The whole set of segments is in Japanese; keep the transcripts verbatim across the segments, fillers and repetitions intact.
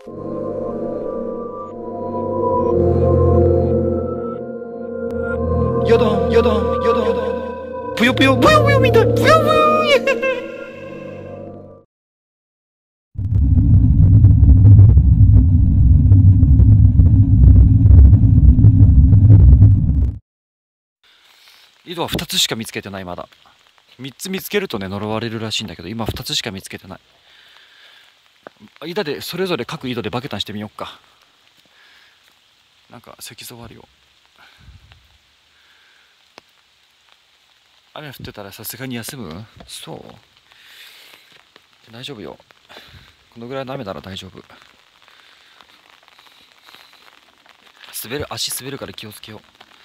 やだやだやだぷよぷよぷよぷよみたいぷよぷよ井戸はふたつしか見つけてない。まだみっつ見つけるとね呪われるらしいんだけど、今ふたつしか見つけてない。間でそれぞれ各井戸でバケタンしてみよっか。なんか石像あるよ。雨降ってたらさすがに休む？そう大丈夫よ。このぐらいの雨なら大丈夫。滑る、足滑るから気をつけよ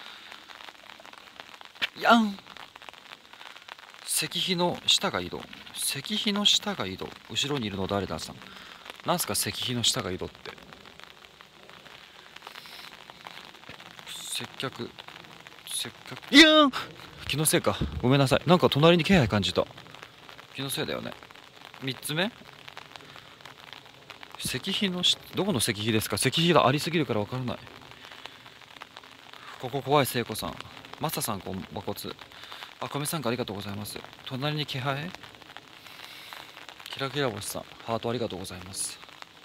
う。やん、石碑の下が井戸。石碑の下が井戸。後ろにいるの誰ださん。なんすか石碑の下が井戸って。接客接客いやん、気のせいか。ごめんなさい。なんか隣に気配感じた。気のせいだよね。みっつめ、石碑の下、どこの石碑ですか？石碑がありすぎるからわからない。ここ怖い。聖子さん、マサさん、こんばこつ。あ、米さんかありがとうございます。隣に気配、キラキラ星さん、ハートありがとうございます。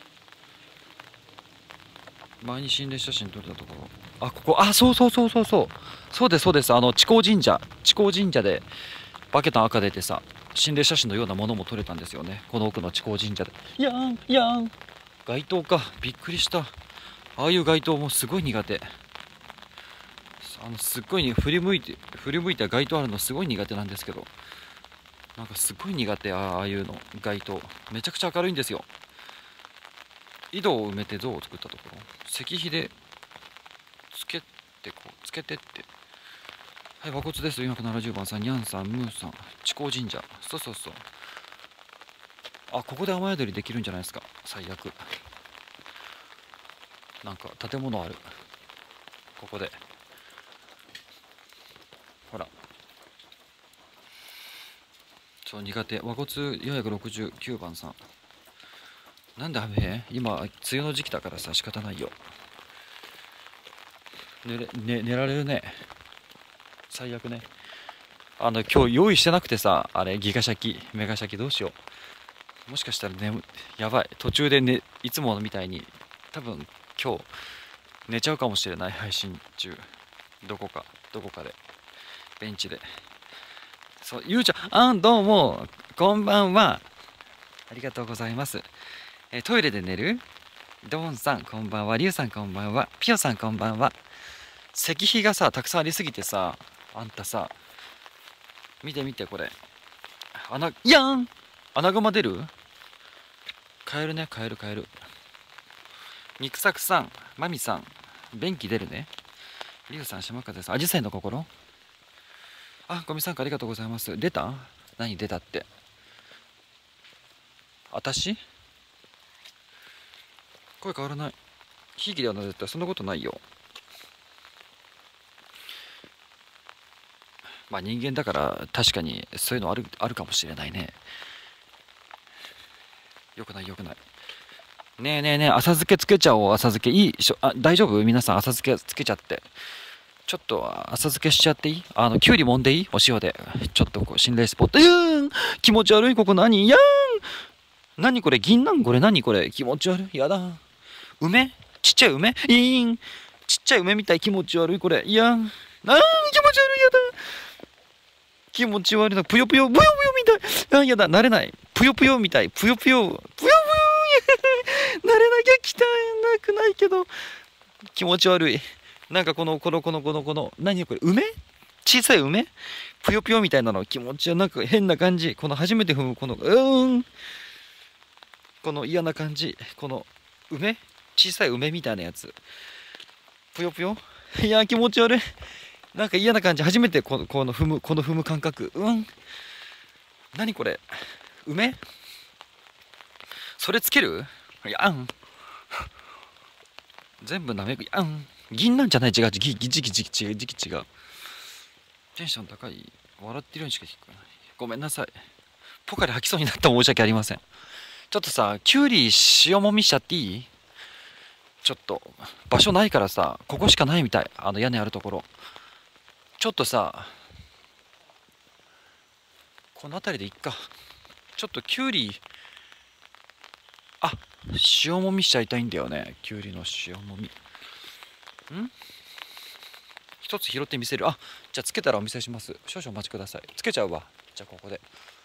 前に心霊写真撮れたところ、あ、ここ、あ、そうそうそうそうそうそうですそうです。あの智光神社、智光神社でバケタン赤出てさ、心霊写真のようなものも撮れたんですよね。この奥の智光神社で。やんやん、街灯か、びっくりした。ああいう街灯もすごい苦手。あのすっごいに振り向いて振り向いた街灯あるのすごい苦手なんですけど、なんかすごい苦手。ああいうの街灯めちゃくちゃ明るいんですよ。井戸を埋めて像を作ったところ、石碑でつけてこうつけてって。はい、和骨です。よんひゃくななじゅうばんさん、にゃんさん、ムーさん、智光神社。そうそうそう。あ、ここで雨宿りできるんじゃないですか。最悪。なんか建物ある。ここでほら、そう苦手。和骨よんひゃくろくじゅうきゅうばんさん、なんで雨？今梅雨の時期だからさ、仕方ないよ。寝れ、ね、寝られるね。最悪ね。あの今日用意してなくてさ、あれギガシャキメガシャキどうしよう。もしかしたら眠やばい、途中でね、いつもみたいに多分今日寝ちゃうかもしれない。配信中どこかどこかでベンチで。そう、ゆうちゃん、あん、どうもこんばんは、ありがとうございます。えトイレで寝るドーンさんこんばんは、リュウさんこんばんは、ピヨさんこんばんは。石碑がさたくさんありすぎてさ、あんたさ見て見てこれ、穴、やん、穴熊出る。カエルね、カエルカエル。肉作さん、マミさん、便器出るね。リュウさん、島風さん、アジサイの心。あ、ゴミさんかありがとうございます。出た？何出たって。あたし声変わらない。ひいきではな絶対そんなことないよ。まあ人間だから確かにそういうのある、あるかもしれないね。よくないよくない。ねえねえねえ、浅漬けつけちゃおう。浅漬けいいしょ、あ、大丈夫？皆さん浅漬けつけちゃって。ちょっと浅漬けしちゃっていい？あのきゅうりもんでいい？お塩でちょっとこう心霊スポット。いやーん、気持ち悪い。ここ何？いやーん、何これ？銀杏？これ何これ？気持ち悪い。やだ。梅？ちっちゃい梅？いーん、ちっちゃい梅みたい。気持ち悪いこれ。いやーん、あー気持ち悪い。やだ。気持ち悪いな。ぷよぷよぷよぷよみたい。あ、やだ、慣れない。ぷよぷよみたい。ぷよぷよぷよぷよ慣れなきゃ汚くないけど気持ち悪い。なんかこのこのこのこのこの何これ、梅？小さい梅？ぷよぷよみたいなの気持ちはなんか変な感じ。この初めて踏むこのうーん、この嫌な感じ。この梅、小さい梅みたいなやつ。ぷよぷよ、いや気持ち悪い。なんか嫌な感じ。初めてこのこの踏むこの踏む感覚。うん、何これ、梅？それつける？いやん、全部なめく。やん、銀なんじゃない？違う、ギギジギジギ違う、時期違う。テンション高い。笑ってるようにしか聞こえない。ごめんなさい。ポカで吐きそうになった。申し訳ありません。ちょっとさ、きゅうり塩もみしちゃっていい？ ちょっと場所ないからさ、ここしかないみたい、あの屋根あるところ。ちょっとさ、この辺りでいっか。ちょっとキュウリ、あ、塩もみしちゃいたいんだよね、キュウリの塩もみ。ん一つ拾ってみせる。あ、じゃあつけたらお見せします。少々お待ちください。つけちゃうわ。じゃあここで。